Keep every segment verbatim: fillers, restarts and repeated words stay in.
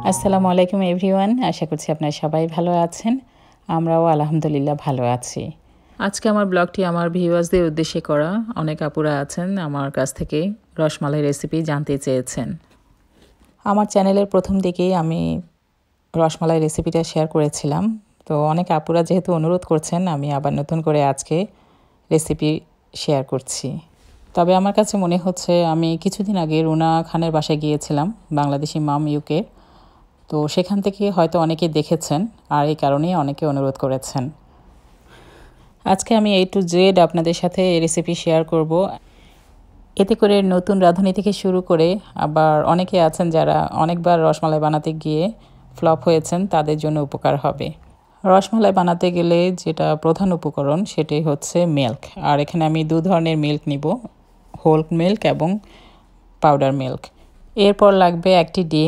আসসালামু আলাইকুম এভরিওয়ান, আশা করছি আপনারা সবাই ভালো আছেন। আমরাও আলহামদুলিল্লাহ ভালো আছি। আজকে আমার ব্লগটি আমার ভিউয়ার্সদের উদ্দেশ্যে করা। অনেক আপুরা আছেন আমার কাছ থেকে রসমালাই রেসিপি জানতে চেয়েছেন। আমার চ্যানেলের প্রথম দিকেই আমি রসমালাই রেসিপিটা শেয়ার করেছিলাম, তো অনেক আপুরা যেহেতু অনুরোধ করছেন, আমি আবার নতুন করে আজকে রেসিপি শেয়ার করছি। তবে আমার কাছে মনে হচ্ছে আমি কিছুদিন আগে রুনা খানের বাসায় গিয়েছিলাম, বাংলাদেশি মাম ইউকে। তো সেখান থেকে হয়তো অনেকে দেখেছেন, আর এই কারণেই অনেকে অনুরোধ করেছেন। আজকে আমি এই টু জেড আপনাদের সাথে এই রেসিপি শেয়ার করব। এতে করে নতুন রাঁধুনি থেকে শুরু করে আবার অনেকে আছেন যারা অনেকবার রসমালাই বানাতে গিয়ে ফ্লপ হয়েছেন, তাদের জন্য উপকার হবে। রসমালাই বানাতে গেলে যেটা প্রধান উপকরণ সেটাই হচ্ছে মিল্ক। আর এখানে আমি দু ধরনের মিল্ক নিব, হোল মিল্ক এবং পাউডার মিল্ক। এরপর লাগবে একটি ডিম,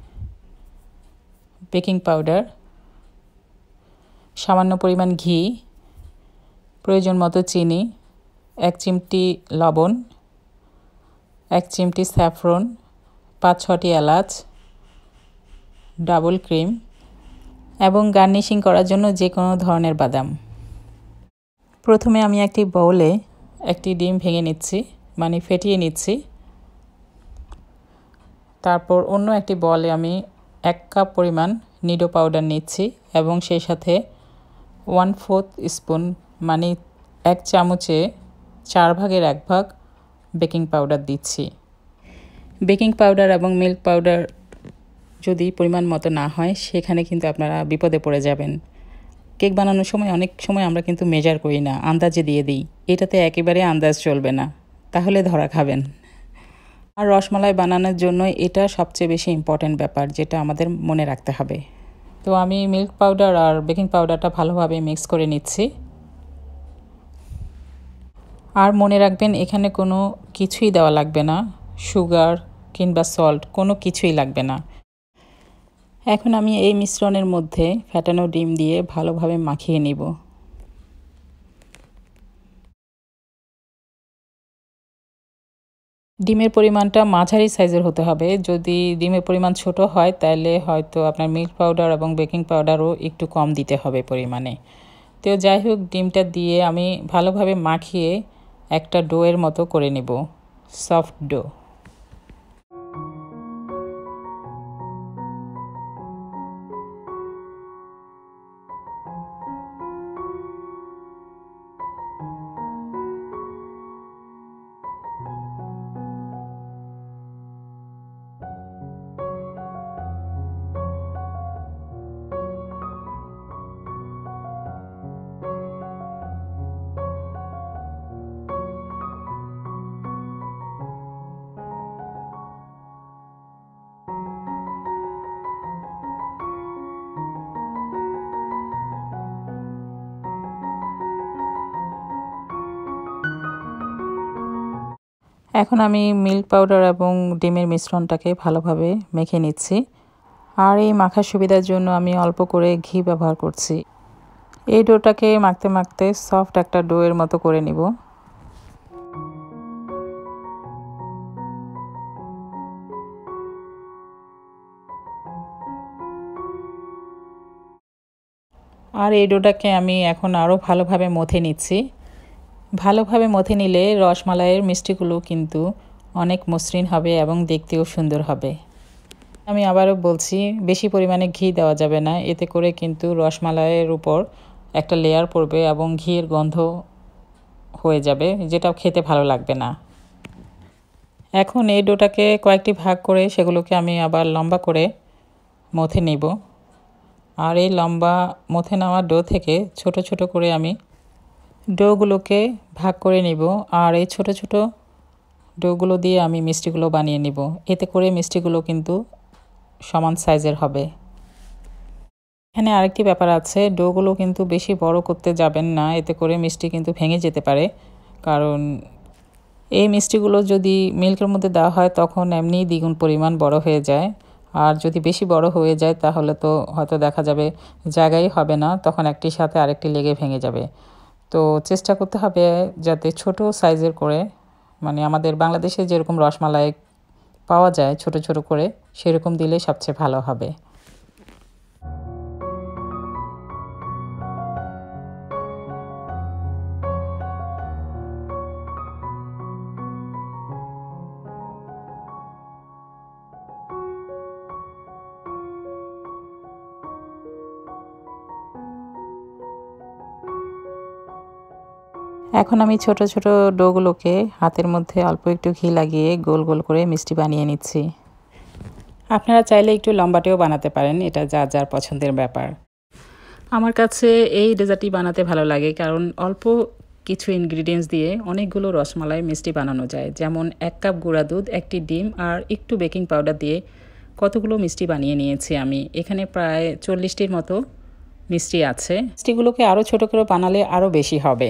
বেকিং পাউডার, সামান্য পরিমাণ ঘি, প্রয়োজন মতো চিনি, এক চিমটি লবণ, এক চিমটি স্যাফরন, পাঁচ ছটি এলাচ, ডাবল ক্রিম এবং গার্নিশিং করার জন্য যে কোনো ধরনের বাদাম। প্রথমে আমি একটি বাউলে একটি ডিম ভেঙে নিচ্ছি, মানে ফেটিয়ে নিচ্ছি। তারপর অন্য একটি বলে আমি এক কাপ পরিমাণ নিডো পাউডার নিচ্ছি এবং সেই সাথে ওয়ান ফোর্থ স্পুন মানে এক চামচে চার ভাগের এক ভাগ বেকিং পাউডার দিচ্ছি। বেকিং পাউডার এবং মিল্ক পাউডার যদি পরিমাণ মতো না হয়, সেখানে কিন্তু আপনারা বিপদে পড়ে যাবেন। কেক বানানোর সময় অনেক সময় আমরা কিন্তু মেজার করি না, আন্দাজে দিয়ে দিই। এটাতে একেবারে আন্দাজ চলবে না, তাহলে ধরা খাবেন। আর রসমালাই বানানোর জন্য এটা সবচেয়ে বেশি ইম্পর্ট্যান্ট ব্যাপার, যেটা আমাদের মনে রাখতে হবে। তো আমি মিল্ক পাউডার আর বেকিং পাউডারটা ভালোভাবে মিক্স করে নিচ্ছি। আর মনে রাখবেন এখানে কোনো কিছুই দেওয়া লাগবে না, সুগার কিংবা সল্ট কোনো কিছুই লাগবে না। এখন আমি এই মিশ্রণের মধ্যে ফেটানো ডিম দিয়ে ভালোভাবে মাখিয়ে নিব। ডিমের পরিমাণটা মাঝারি সাইজের হতে হবে। যদি ডিমের পরিমাণ ছোট হয় তাহলে হয়তো আপনার মিল্ক পাউডার এবং বেকিং পাউডারও একটু কম দিতে হবে পরিমাণে। তো যাই হোক, ডিমটা দিয়ে আমি ভালোভাবে মাখিয়ে একটা ডোয়ের মতো করে নেব, সফট ডো। এখন আমি মিল্ক পাউডার এবং ডিমের মিশ্রণটাকে ভালোভাবে মেখে নিচ্ছি। আর এই মাখার সুবিধার জন্য আমি অল্প করে ঘি ব্যবহার করছি। এই ডোটাকে মাখতে মাখতে সফট একটা ডোয়ের মতো করে নিব। আর এই ডোটাকে আমি এখন আরও ভালোভাবে মথে নিচ্ছি। ভালোভাবে মথে নিলে রসমালাইয়ের মিষ্টিগুলো কিন্তু অনেক মসৃণ হবে এবং দেখতেও সুন্দর হবে। আমি আবারও বলছি, বেশি পরিমাণে ঘি দেওয়া যাবে না, এতে করে কিন্তু রসমালাইয়ের উপর একটা লেয়ার পড়বে এবং ঘিয়ের গন্ধ হয়ে যাবে, যেটা খেতে ভালো লাগবে না। এখন এই ডোটাকে কয়েকটি ভাগ করে সেগুলোকে আমি আবার লম্বা করে মথে নেব। আর এই লম্বা মথে নেওয়া ডো থেকে ছোট ছোট করে আমি ডোগুলোকে ভাগ করে নিব। আর এই ছোট ছোট ডোগুলো দিয়ে আমি মিষ্টিগুলো বানিয়ে নিব। এতে করে মিষ্টিগুলো কিন্তু সমান সাইজের হবে। এখানে আরেকটি ব্যাপার আছে, ডোগুলো কিন্তু বেশি বড় করতে যাবেন না, এতে করে মিষ্টি কিন্তু ভেঙে যেতে পারে। কারণ এই মিষ্টিগুলো যদি মিল্কের মধ্যে দেওয়া হয় তখন এমনিই দ্বিগুণ পরিমাণ বড় হয়ে যায়। আর যদি বেশি বড় হয়ে যায় তাহলে তো হয়তো দেখা যাবে জায়গাই হবে না, তখন একটির সাথে আরেকটি লেগে ভেঙে যাবে। তো চেষ্টা করতে হবে যাতে ছোট সাইজের করে, মানে আমাদের বাংলাদেশে যেরকম রসমালাই পাওয়া যায় ছোট ছোট করে, সেরকম দিলে সবচেয়ে ভালো হবে। এখন আমি ছোট ছোট ডোগুলোকে হাতের মধ্যে অল্প একটু ঘি লাগিয়ে গোল গোল করে মিষ্টি বানিয়ে নিচ্ছি। আপনারা চাইলে একটু লম্বাটেও বানাতে পারেন, এটা যার যার পছন্দের ব্যাপার। আমার কাছে এই ডেজার্টটি বানাতে ভালো লাগে কারণ অল্প কিছু ইনগ্রিডিয়েন্টস দিয়ে অনেকগুলো রসমালাই মিষ্টি বানানো যায়। যেমন এক কাপ গুঁড়া দুধ, একটি ডিম আর একটু বেকিং পাউডার দিয়ে কতগুলো মিষ্টি বানিয়ে নিয়েছি আমি। এখানে প্রায় চল্লিশটির মতো মিষ্টি আছে। মিষ্টিগুলোকে আরও ছোট করে বানালে আরও বেশি হবে।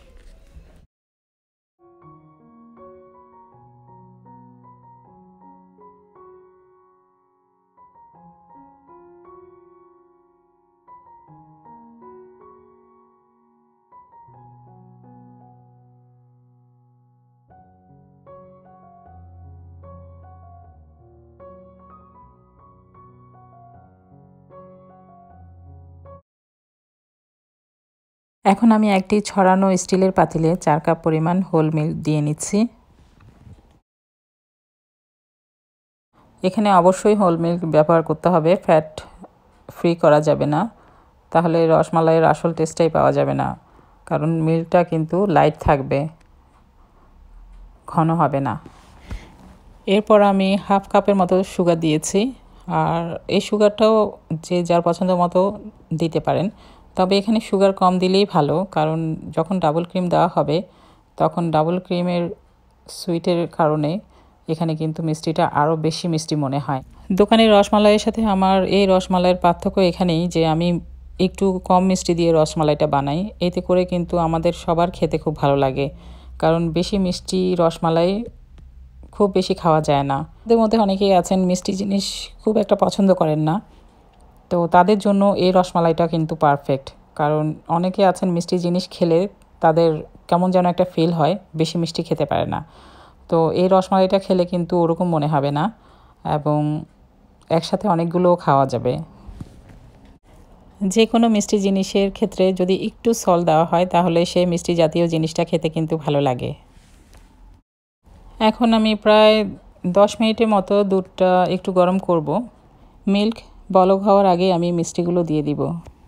এখন আমি একটি ছড়ানো স্টিলের পাতিলে চার কাপ পরিমাণ হোল মিল্ক দিয়ে নিচ্ছি। এখানে অবশ্যই হোল মিল্ক ব্যবহার করতে হবে, ফ্যাট ফ্রি করা যাবে না, তাহলে রসমালাইয়ের আসল টেস্টটাই পাওয়া যাবে না। কারণ মিল্কটা কিন্তু লাইট থাকবে, ঘন হবে না। এরপর আমি হাফ কাপের মতো সুগার দিয়েছি, আর এই সুগারটাও যে যার পছন্দ মতো দিতে পারেন। তবে এখানে সুগার কম দিলেই ভালো, কারণ যখন ডাবল ক্রিম দেওয়া হবে তখন ডাবল ক্রিমের সুইটের কারণে এখানে কিন্তু মিষ্টিটা আরও বেশি মিষ্টি মনে হয়। দোকানের রসমালাইয়ের সাথে আমার এই রসমালাইয়ের পার্থক্য এখানেই যে আমি একটু কম মিষ্টি দিয়ে রসমালাইটা বানাই, এতে করে কিন্তু আমাদের সবার খেতে খুব ভালো লাগে। কারণ বেশি মিষ্টি রসমালাই খুব বেশি খাওয়া যায় না। তাদের মধ্যে অনেকেই আছেন মিষ্টি জিনিস খুব একটা পছন্দ করেন না, তো তাদের জন্য এই রসমালাইটা কিন্তু পারফেক্ট। কারণ অনেকে আছেন মিষ্টি জিনিস খেলে তাদের কেমন যেন একটা ফিল হয়, বেশি মিষ্টি খেতে পারে না। তো এই রসমালাইটা খেলে কিন্তু ওরকম মনে হবে না, এবং একসাথে অনেকগুলোও খাওয়া যাবে। যে কোনো মিষ্টি জিনিসের ক্ষেত্রে যদি একটু সল দেওয়া হয় তাহলে সেই মিষ্টি জাতীয় জিনিসটা খেতে কিন্তু ভালো লাগে। এখন আমি প্রায় দশ মিনিটের মতো দুধটা একটু গরম করব। মিল্ক বলক হওয়ার আগে আমি মিষ্টিগুলো দিয়ে দিব।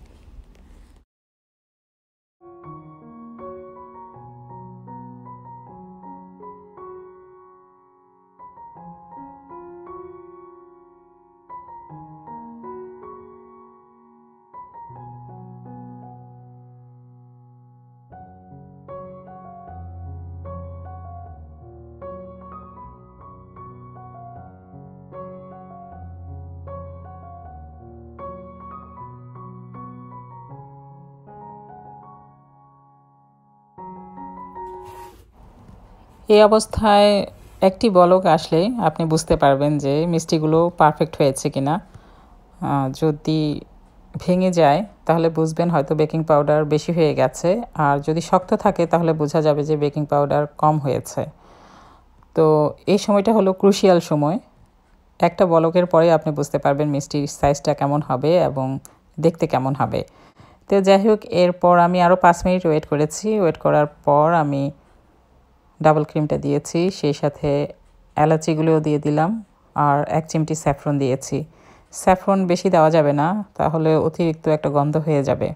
এই অবস্থায় একটি বলক আসলে আপনি বুঝতে পারবেন যে মিষ্টিগুলো পারফেক্ট হয়েছে কিনা। যদি ভেঙে যায় তাহলে বুঝবেন হয়তো বেকিং পাউডার বেশি হয়ে গেছে, আর যদি শক্ত থাকে তাহলে বোঝা যাবে যে বেকিং পাউডার কম হয়েছে। তো এই সময়টা হলো ক্রুশিয়াল সময়। একটা বলকের পরে আপনি বুঝতে পারবেন মিষ্টির সাইজটা কেমন হবে এবং দেখতে কেমন হবে। তো যাই হোক, এরপর আমি আরও পাঁচ মিনিট ওয়েট করেছি। ওয়েট করার পর আমি ডাবল ক্রিমটা দিয়েছি, সেই সাথে এলাচিগুলোও দিয়ে দিলাম, আর এক চিমটি স্যাফরন দিয়েছি। স্যাফরন বেশি দেওয়া যাবে না, তাহলে অতিরিক্ত একটা গন্ধ হয়ে যাবে।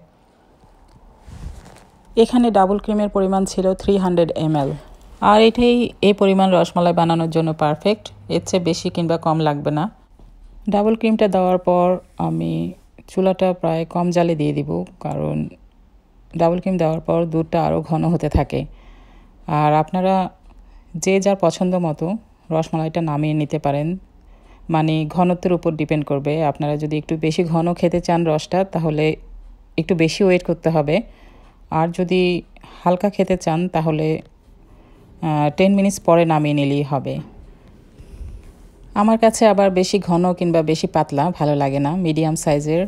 এখানে ডাবল ক্রিমের পরিমাণ ছিল থ্রি হান্ড্রেড এমএল, আর এটাই এই পরিমাণ রসমালাই বানানোর জন্য পারফেক্ট। এর চেয়ে বেশি কিংবা কম লাগবে না। ডাবল ক্রিমটা দেওয়ার পর আমি চুলাটা প্রায় কম জালে দিয়ে দিব, কারণ ডাবল ক্রিম দেওয়ার পর দুধটা আরও ঘন হতে থাকে। আর আপনারা যে যার পছন্দ মতো রসমালাইটা নামিয়ে নিতে পারেন, মানে ঘনত্বের উপর ডিপেন্ড করবে। আপনারা যদি একটু বেশি ঘন খেতে চান রসটা, তাহলে একটু বেশি ওয়েট করতে হবে, আর যদি হালকা খেতে চান তাহলে টেন মিনিটস পরে নামিয়ে নিলেই হবে। আমার কাছে আবার বেশি ঘন কিংবা বেশি পাতলা ভালো লাগে না, মিডিয়াম সাইজের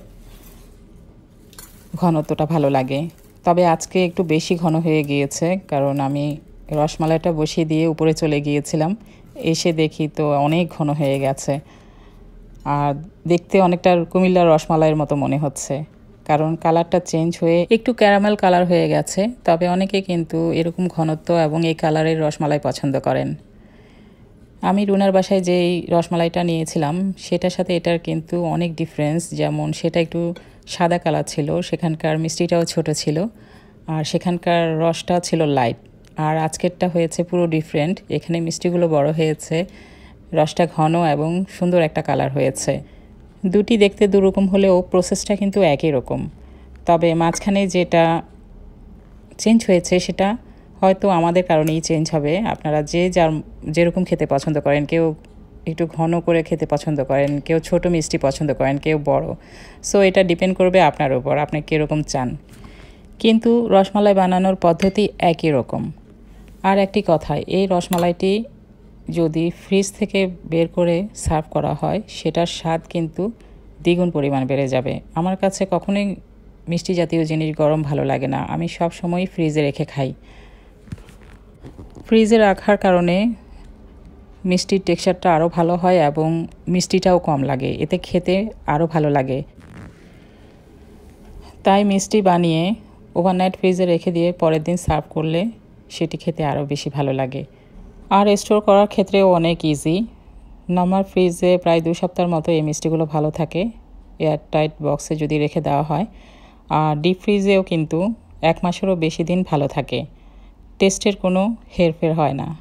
ঘনত্বটা ভালো লাগে। তবে আজকে একটু বেশি ঘন হয়ে গিয়েছে, কারণ আমি রসমালাইটা বসিয়ে দিয়ে উপরে চলে গিয়েছিলাম, এসে দেখি তো অনেক ঘন হয়ে গেছে। আর দেখতে অনেকটা কুমিল্লার রসমালাইয়ের মতো মনে হচ্ছে, কারণ কালারটা চেঞ্জ হয়ে একটু ক্যারামেল কালার হয়ে গেছে। তবে অনেকে কিন্তু এরকম ঘনত্ব এবং এই কালারের রসমালাই পছন্দ করেন। আমি রুনার বাসায় যেই রসমালাইটা নিয়েছিলাম সেটার সাথে এটার কিন্তু অনেক ডিফারেন্স। যেমন সেটা একটু সাদা কালার ছিল, সেখানকার মিষ্টিটাও ছোট ছিল, আর সেখানকার রসটা ছিল লাইট। আর আজকেরটা হয়েছে পুরো ডিফারেন্ট, এখানে মিষ্টিগুলো বড় হয়েছে, রসটা ঘন এবং সুন্দর একটা কালার হয়েছে। দুটি দেখতে দুরকম হলেও প্রসেসটা কিন্তু একই রকম। তবে মাঝখানে যেটা চেঞ্জ হয়েছে সেটা হয়তো আমাদের কারণেই চেঞ্জ হবে। আপনারা যে যার যেরকম খেতে পছন্দ করেন, কেউ একটু ঘন করে খেতে পছন্দ করেন, কেউ ছোট মিষ্টি পছন্দ করেন, কেউ বড়। সো এটা ডিপেন্ড করবে আপনার উপর, আপনি কীরকম চান। কিন্তু রসমালাই বানানোর পদ্ধতি একই রকম। আর একটি কথা, এই রসমালাইটি যদি ফ্রিজ থেকে বের করে সার্ভ করা হয় সেটার স্বাদ কিন্তু দ্বিগুণ পরিমাণ বেড়ে যাবে। আমার কাছে কখনোই মিষ্টি জাতীয় জিনিস গরম ভালো লাগে না, আমি সব সময় ফ্রিজে রেখে খাই। ফ্রিজে রাখার কারণে মিষ্টির টেক্সচারটা আরও ভালো হয় এবং মিষ্টিটাও কম লাগে, এতে খেতে আরও ভালো লাগে। তাই মিষ্টি বানিয়ে ওভারনাইট ফ্রিজে রেখে দিয়ে পরের দিন সার্ভ করলে সেটি খেতে আরও বেশি ভালো লাগে। আর স্টোর করার ক্ষেত্রেও অনেক ইজি। নর্মাল ফ্রিজে প্রায় দুই সপ্তাহের মতো এই মিষ্টিগুলো ভালো থাকে, এয়ার টাইট বক্সে যদি রেখে দেওয়া হয়। আর ডিপ ফ্রিজেও কিন্তু এক মাসেরও বেশি দিন ভালো থাকে, টেস্টের কোনো হেরফের হয় না।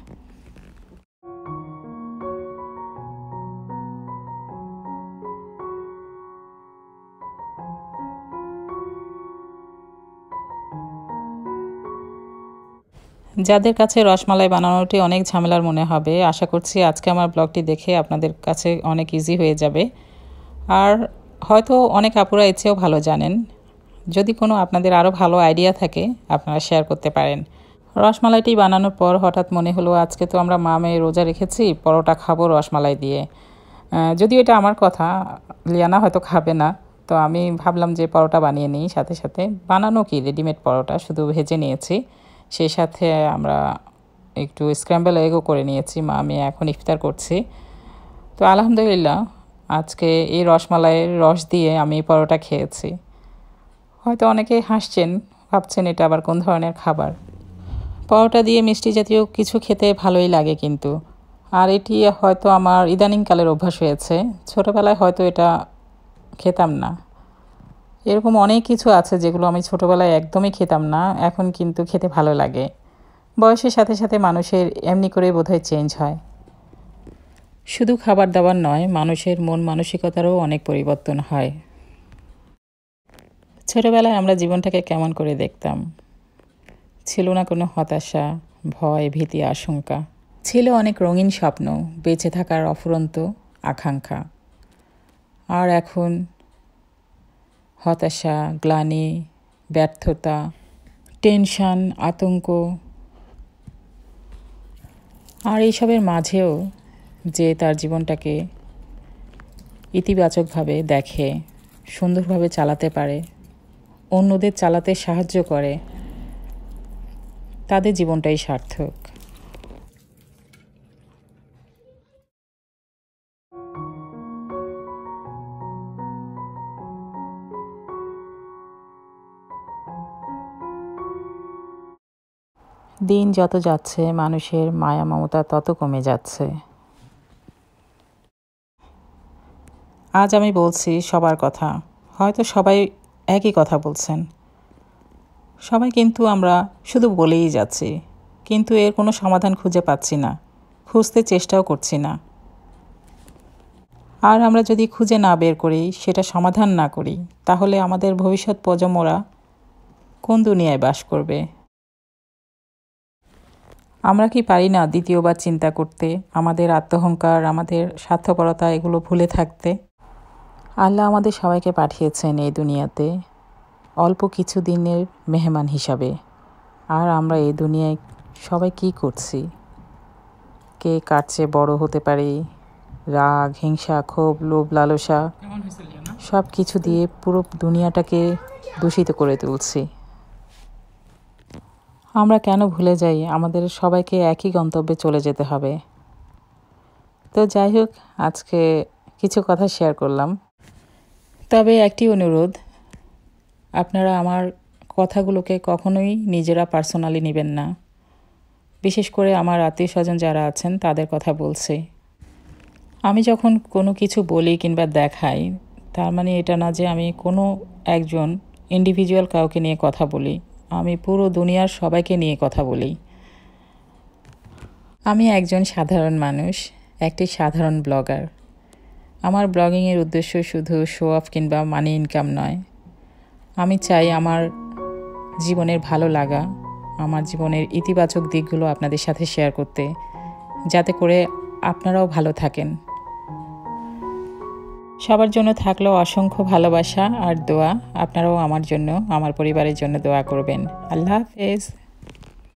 যাদের কাছে রসমালাই বানানোটি অনেক ঝামেলার মনে হবে, আশা করছি আজকে আমার ব্লগটি দেখে আপনাদের কাছে অনেক ইজি হয়ে যাবে। আর হয়তো অনেক আপুরা এর চেয়েও ভালো জানেন। যদি কোনো আপনাদের আরও ভালো আইডিয়া থাকে আপনারা শেয়ার করতে পারেন। রসমালাইটি বানানোর পর হঠাৎ মনে হলো আজকে তো আমরা মা মেয়ে রোজা রেখেছি, পরোটা খাবো রসমালাই দিয়ে। যদিও এটা আমার কথা, লিয়ানা হয়তো খাবে না, তো আমি ভাবলাম যে পরোটা বানিয়ে নিই। সাথে সাথে বানানো কি রেডিমেড পরোটা, শুধু ভেজে নিয়েছি। সেই সাথে আমরা একটু স্ক্র্যাম্বল এগও করে নিয়েছি, মা আমি এখন ইফতার করছি। তো আলহামদুলিল্লাহ আজকে এই রসমালাইয়ের রস দিয়ে আমি পরোটা খেয়েছি। হয়তো অনেকে হাসছেন, ভাবছেন এটা আবার কোন ধরনের খাবার। পরোটা দিয়ে মিষ্টি জাতীয় কিছু খেতে ভালোই লাগে কিন্তু। আর এটি হয়তো আমার ইদানিংকালের অভ্যাস হয়েছে, ছোটোবেলায় হয়তো এটা খেতাম না। এরকম অনেক কিছু আছে যেগুলো আমি ছোটোবেলায় একদমই খেতাম না, এখন কিন্তু খেতে ভালো লাগে। বয়সের সাথে সাথে মানুষের এমনি করে বোধহয় চেঞ্জ হয়। শুধু খাবার দাবার নয়, মানুষের মন মানসিকতারও অনেক পরিবর্তন হয়। ছোটোবেলায় আমরা জীবনটাকে কেমন করে দেখতাম? ছিল না কোনো হতাশা, ভয়, ভীতি, আশঙ্কা। ছিল অনেক রঙিন স্বপ্ন, বেঁচে থাকার অফুরন্ত আকাঙ্ক্ষা। আর এখন হতাশা, গ্লানি, ব্যর্থতা, টেনশন, আতঙ্ক। আর এইসবের মাঝেও যে তার জীবনটাকে ইতিবাচকভাবে দেখে, সুন্দরভাবে চালাতে পারে, অন্যদের চালাতে সাহায্য করে, তাদের জীবনটাই সার্থক। দিন যত যাচ্ছে মানুষের মায়া মমতা তত কমে যাচ্ছে। আজ আমি বলছি সবার কথা, হয়তো সবাই একই কথা বলছেন। সবাই কিন্তু আমরা শুধু বলেই যাচ্ছি, কিন্তু এর কোনো সমাধান খুঁজে পাচ্ছি না, খুঁজতে চেষ্টাও করছি না। আর আমরা যদি খুঁজে না বের করি, সেটা সমাধান না করি, তাহলে আমাদের ভবিষ্যৎ প্রজন্মরা কোন দুনিয়ায় বাস করবে? আমরা কি পারি না দ্বিতীয়বার চিন্তা করতে, আমাদের আত্মহংকার, আমাদের স্বার্থপরতা এগুলো ভুলে থাকতে? আল্লাহ আমাদের সবাইকে পাঠিয়েছেন এই দুনিয়াতে অল্প কিছু দিনের মেহমান হিসাবে। আর আমরা এই দুনিয়ায় সবাই কি করছি? কে কার চেয়ে বড় হতে পারে, রাগ, হিংসা, ক্ষোভ, লোভ, লালসা সব কিছু দিয়ে পুরো দুনিয়াটাকে দূষিত করে তুলছি। আমরা কেন ভুলে যাই আমাদের সবাইকে একই গন্তব্যে চলে যেতে হবে? তো যাই হোক, আজকে কিছু কথা শেয়ার করলাম। তবে একটি অনুরোধ, আপনারা আমার কথাগুলোকে কখনোই নিজেরা পার্সোনালি নেবেন না। বিশেষ করে আমার আত্মীয় স্বজন যারা আছেন তাদের কথা বলছি। আমি যখন কোনো কিছু বলি কিংবা দেখাই, তার মানে এটা না যে আমি কোনো একজন ইন্ডিভিজুয়াল কাউকে নিয়ে কথা বলি। আমি পুরো দুনিয়ার সবাইকে নিয়ে কথা বলি। আমি একজন সাধারণ মানুষ, একটি সাধারণ ব্লগার। আমার ব্লগিংয়ের উদ্দেশ্য শুধু শো অফ কিংবা মানি ইনকাম নয়। আমি চাই আমার জীবনের ভালো লাগা, আমার জীবনের ইতিবাচক দিকগুলো আপনাদের সাথে শেয়ার করতে, যাতে করে আপনারাও ভালো থাকেন। সবার জন্য থাকলো অসংখ্য ভালোবাসা আর দোয়া। আপনারাও আমার জন্য, আমার পরিবারের জন্য দোয়া করবেন। আল্লাহ হাফেজ।